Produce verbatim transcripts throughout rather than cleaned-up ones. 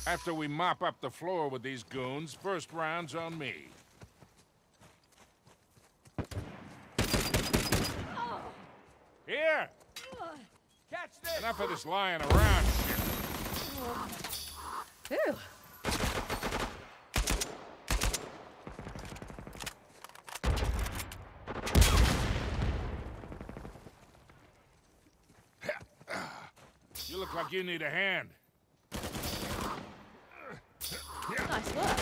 After we mop up the floor with these goons, first round's on me. Here! Catch this! Enough of this lying around shit. Ew. You look like you need a hand. Nice work.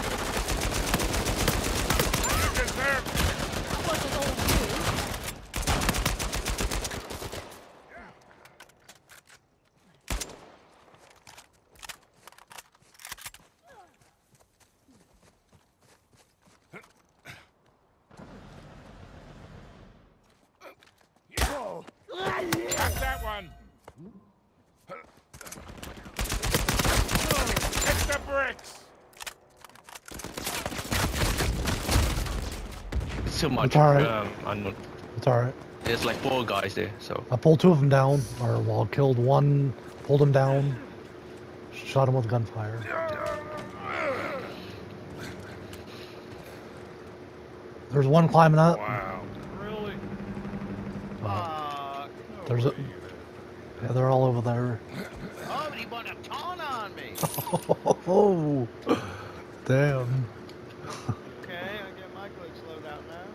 You deserve it. That wasn't all you. Got that one. Hit the bricks. Too much. It's alright. Um, unknown. It's alright. There's like four guys there, so. I pulled two of them down, or well, killed one, pulled him down, shot him with gunfire. There's one climbing up. Wow. Really? Uh, there's a. Yeah, they're all over there. Oh, but he put a ton on me. Oh, damn. Okay, I get my glitch load out now.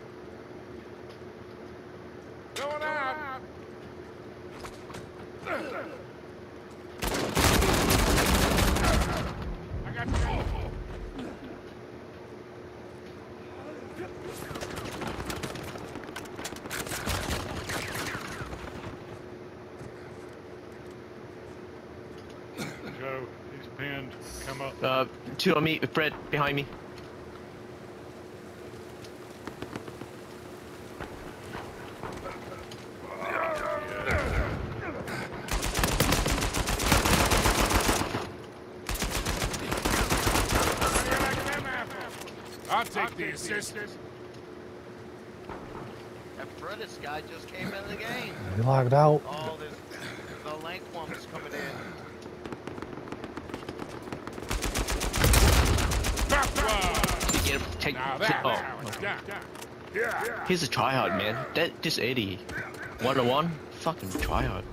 Going out. I got you. Joe, he's pinned. Come up. Uh, two on me, Fred, behind me. I'll take the assist. That British guy just came into the game. He logged out. Oh, there's the lank woman's coming in. Get him, take, Now take, that, oh, that one's down. Yeah. he's a tryhard, man. That, this eighty. one oh one? Fucking tryhard.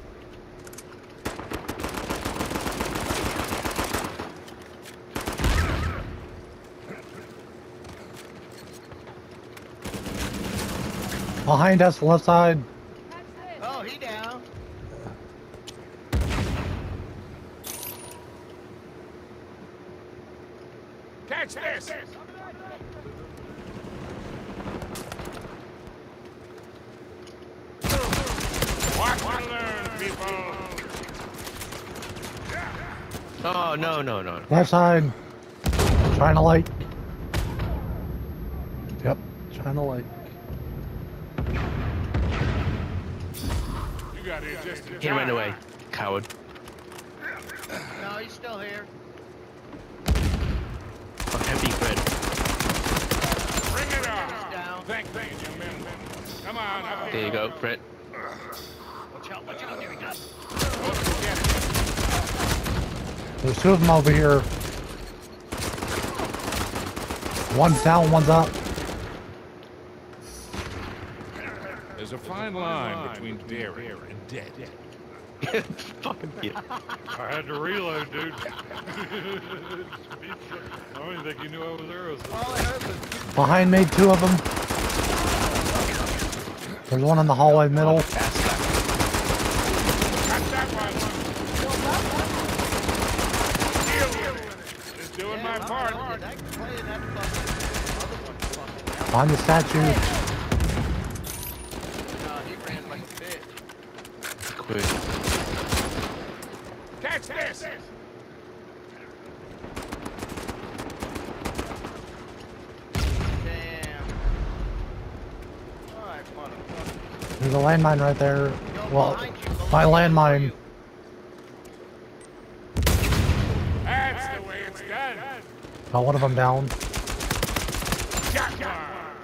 Behind us, left side. Oh, he down. Catch this. Watch and learn, people. Oh, no, no, no. Left side. China light. Yep, China light. You got here just in He time. ran away, coward. No, he's still here. I'm happy, Fred. Bring it He's on. down. Thank, thank you, men. Come on, up There you go, Fred. Watch out, watch out, there he goes. There's two of them over here. One's down, one's up. There's a fine line between daring and dead. Fucking yeah. I had to reload, dude. I don't even think you knew I was there. All I heard was Behind me, two of them. There's one in the hallway middle. Got that one. Just doing my part. that play in that fucking other one fucking hell. Behind the statue. No, he ran like a bitch. Quick. Catch this. Damn. Alright, motherfucker. There's a landmine right there. Yo, Well, behind you, behind my you, landmine. you. That's the way it's done. Got one of them down. Got ya.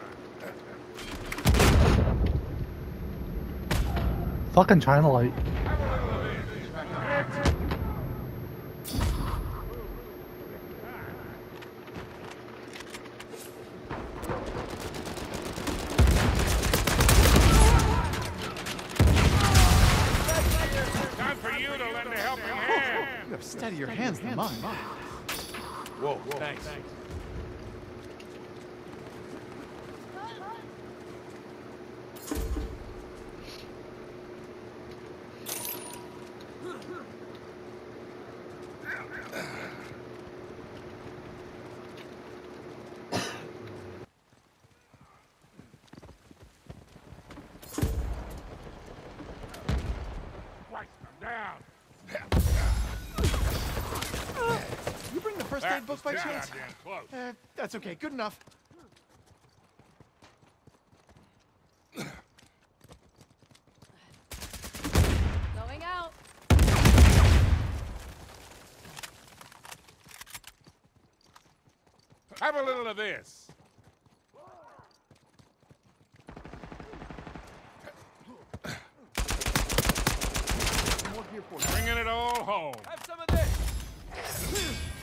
Fucking China light. helping hand. You have steadier hands than mine. Whoa, whoa. Thanks. Thanks. Down. You bring the first That aid book by was chance? goddamn close. Uh, that's okay. Good enough. Going out. Have a little of this. More here for you. Bringing it all home. Have some of this.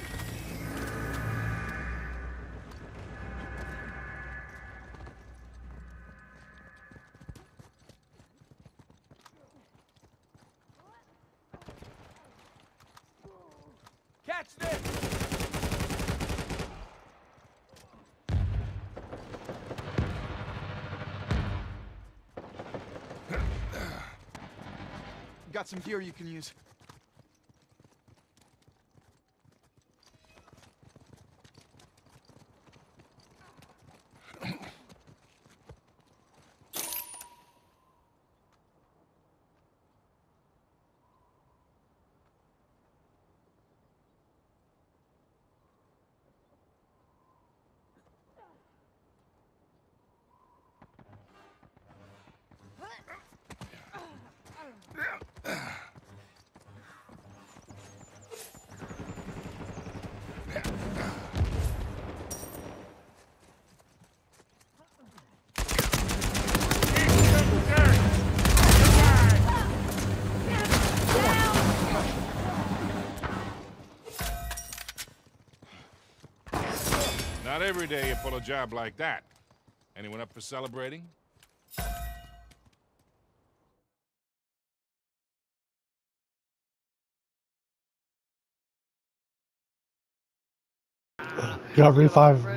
Catch this. Got some gear you can use. Not every day you pull a job like that. Anyone up for celebrating? You got revive